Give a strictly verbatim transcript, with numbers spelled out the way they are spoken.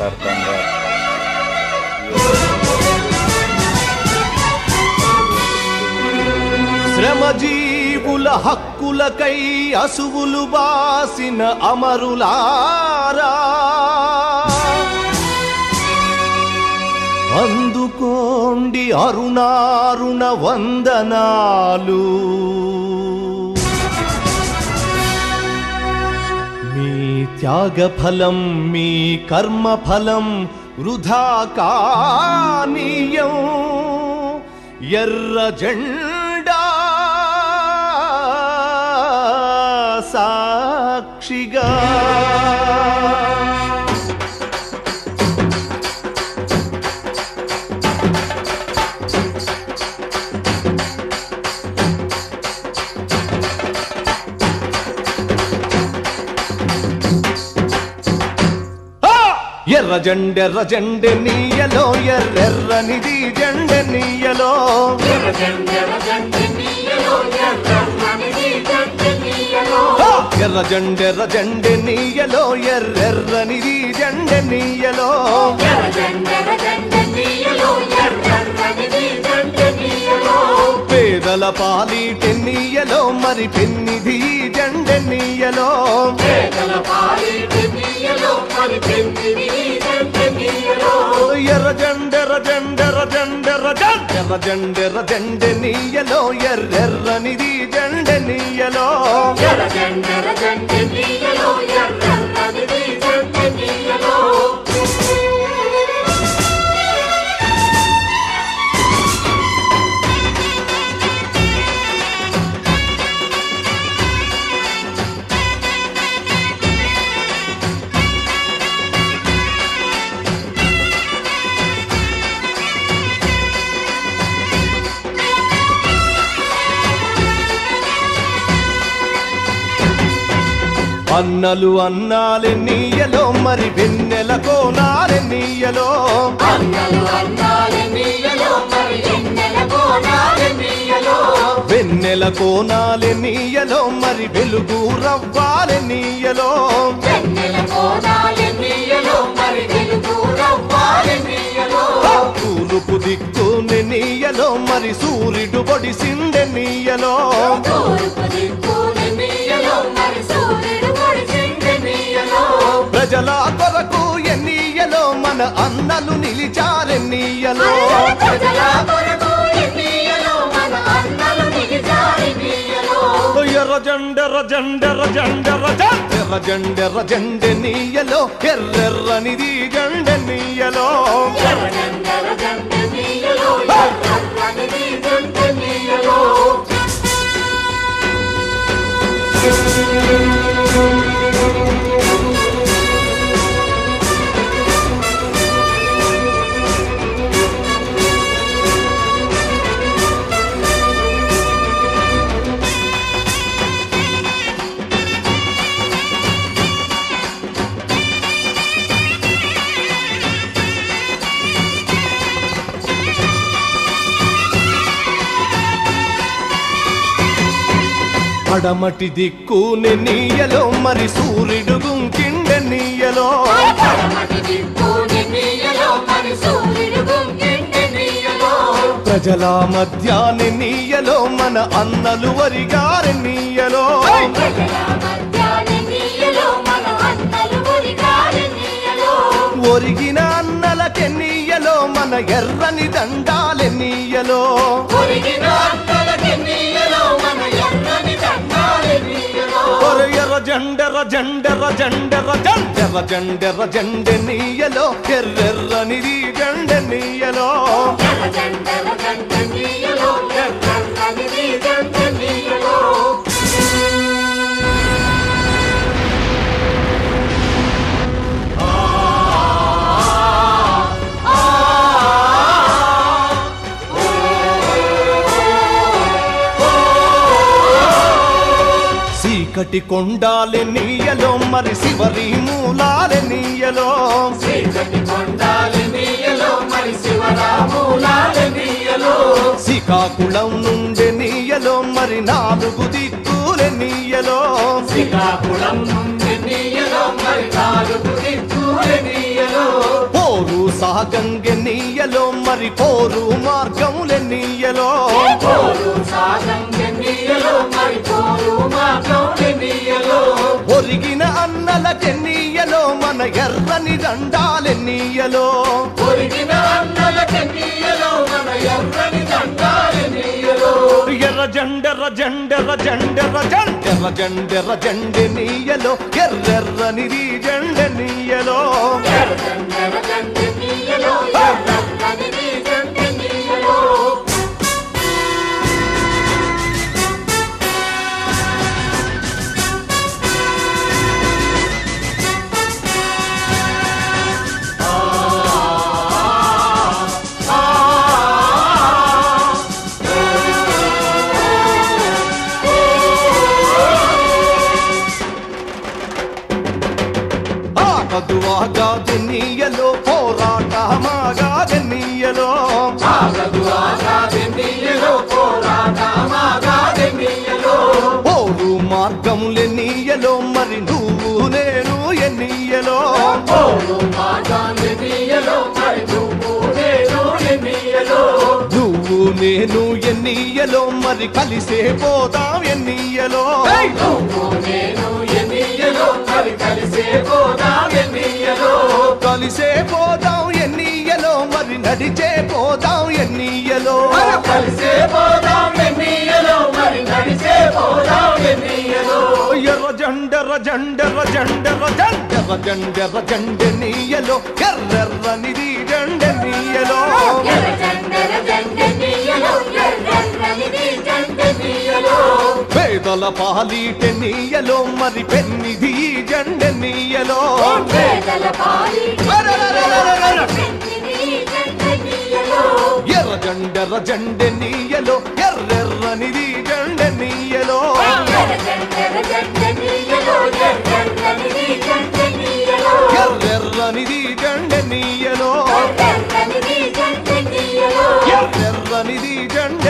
యథార్థంగా శ్రమజీవుల హక్కులకై అసువులు బాసిన అమరులారా అందుకోండి అరుణారుణ వందనాలు. మీ త్యాగఫలం మీ కర్మఫలం వృధా కానీయం. ఎర్ర జెండా సాక్షిగా ఎర్ర జెండెర్ర జెండె నీయలో ఎర్రెర్రనిది జెండె నీయలో. ఎర్ర జెండెర్ర జెండె నీయలో ఎర్రెర్రనిది జెండె నీయలో. పేదల పాలిటె నీయలో మరి పెన్నిధి జెండె నీయలో. ఎర్ర జెండెర్ర జెండెర్ర జెండెర్ర జెండెర్ర జెండెర్ర జెండె నీయలో ఎర్రెర్రనిది జెండె నీయలో. అన్నలు అన్నాలె నీయలో మరి వెన్నెల కోనాలె నీయలో. వెన్నెల కోనాలె నీయలో మరి వెలుగు రవ్వాలె నీయలో. తూర్పు దిక్కుని నీయలో మరి సూర్యుడు పొడిసిండె నీయలో. ప్రజల కొరకు ఎన్నీయలో మన అన్నలు నిలిచారెన్నీయలో. ఎర్ర జెండెర్ర జెండెర్ర జెండెర్ర జెండెర్ర జెండెర్ర జెండె నీయలో ఎర్రెర్రనిది జెండె నీయలో. పడమటి దిక్కుని నీయలో మరి సూర్యుడు గుంకిండె నీయలో. ప్రజల మధ్యాని నీయలో మన అన్నలు వరిగారె నీయలో. ఒరిగిన అన్నలకె నీయలో మన ఎర్రని దండాలె నీయలో. ఎర్ర జెండెర్ర జెండెర్ర జెండెర్ర జెండెర్ర జెండెర్ర జెండె నీయలో ఎర్రెర్రనిది జెండె నీయలో. చీకటి కొండాలె నీయలో మరి శివరి మూలాలె నీయలో. శ్రీకాకుళం నుండి నీయలో మరి నాలుగు దిక్కులె నీయలో. శ్రీకాకుళం నుండి నీయలో మరి నాలుగు దిక్కులె నీయలో. పోరు సాగంగె నీయలో మరి పోరు మార్గములెన్నీయలో ఒరిగిన అన్నలకెన్నీయలో మన ఎర్రని దండాలెన్నీయలో ఎర్ర జెండెర్ర జెండెర్ర జెండెర్ర జెండెర్ర జెండెర్ర జెండె నీయలో ఎర్రెర్రనిది జెండె నీయలో ఆగదువాగాదెన్నీయలో పోరాటమాగాదెన్నీయలో పోరు మార్గములెన్నీయలో మరి నువ్వు నేను ఎన్నీయలో నువ్వు నేను ఎన్నీయలో మరి కలిసే పోదాం ఎన్నీయలో కలిసే పోదాం ఎన్నీయలో మరి నడిచే పోదాం ఎన్నీయలో కలిసే పోదాం ఎన్నీయలో మరి నడిచే పోదాం ఎన్నీయలో ఎర్ర జెండెర్ర జెండెర్ర జెండెర్ర జెండెర్ర జెండెర్ర జెండె నీయలో ఎర్రెర్రనిది జెండె నీయలో పేదల పాలిటె నీయలో మరి పెన్నిది జెండె నీయలో ఎర్ర జెండెర్ర జెండె నీయలో ఎర్రెర్రనిది జెండె నీయలో ఎర్రెర్రనిది జెండె నీయలో ఎర్రెర్రనిది జెండె